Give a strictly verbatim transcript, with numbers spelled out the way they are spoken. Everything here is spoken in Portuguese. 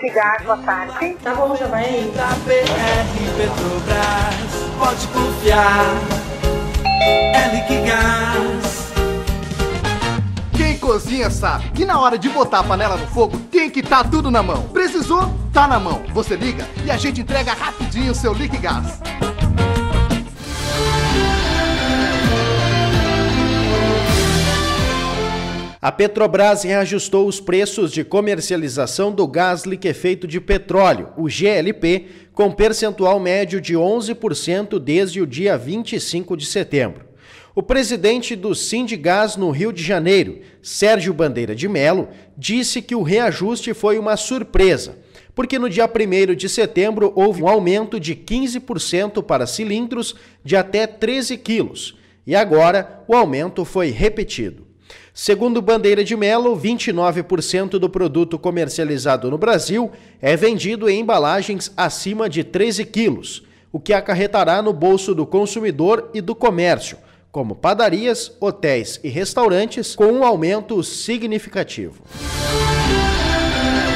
Liquigás, boa tarde. Tá bom, já vai aí. Da P R Petrobras, pode confiar, é Liquigás. Quem cozinha sabe que na hora de botar a panela no fogo tem que estar tudo na mão. Precisou? Tá na mão. Você liga e a gente entrega rapidinho o seu Liquigás. A Petrobras reajustou os preços de comercialização do gás liquefeito de petróleo, o G L P, com percentual médio de onze por cento desde o dia vinte e cinco de setembro. O presidente do Sindigás no Rio de Janeiro, Sérgio Bandeira de Mello, disse que o reajuste foi uma surpresa, porque no dia primeiro de setembro houve um aumento de quinze por cento para cilindros de até treze quilos, e agora o aumento foi repetido. Segundo Bandeira de Mello, vinte e nove por cento do produto comercializado no Brasil é vendido em embalagens acima de treze quilos, o que acarretará no bolso do consumidor e do comércio, como padarias, hotéis e restaurantes, com um aumento significativo.